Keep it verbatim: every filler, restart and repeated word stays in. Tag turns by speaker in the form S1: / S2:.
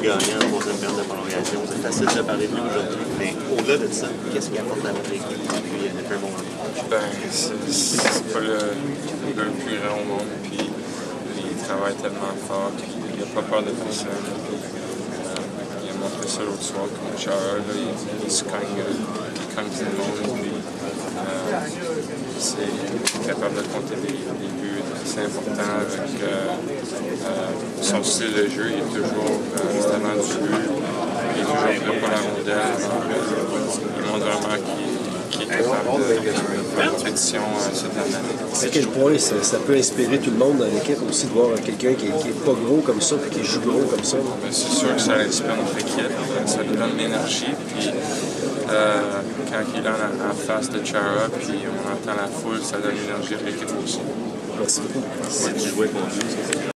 S1: gagnant en troisième période de prolongation. C'est facile de parler de lui aujourd'hui, mais au-delà de ça, qu'est-ce qu'il apporte à votre équipe depuis, depuis un bon moment?
S2: Ben, c'est pas le, le gars le plus grand au monde, puis il travaille tellement fort, puis il n'a pas peur de personne. Puis, euh, il a montré ça l'autre soir contre Chara, là, il, il se cogne, il cogne tout le monde, puis euh, c'est capable de compter des, des buts, c'est important avec euh, euh, son style de jeu, il est toujours euh, instamment du but, il est toujours prêt pour la rondelle, donc euh, il montre vraiment qu'il qui est capable de faire une compétition euh, cette année.
S3: À quel point ça, ça peut inspirer tout le monde dans l'équipe aussi de voir quelqu'un qui, qui est pas gros comme ça et qui joue gros comme ça?
S2: C'est sûr que ça inspire notre équipe, ça lui donne de l'énergie. Puis euh, quand il est en, en face de Chara, puis on entend la foule, ça donne l'énergie à l'équipe aussi.
S3: Merci beaucoup.
S1: Si tu jouais contre lui,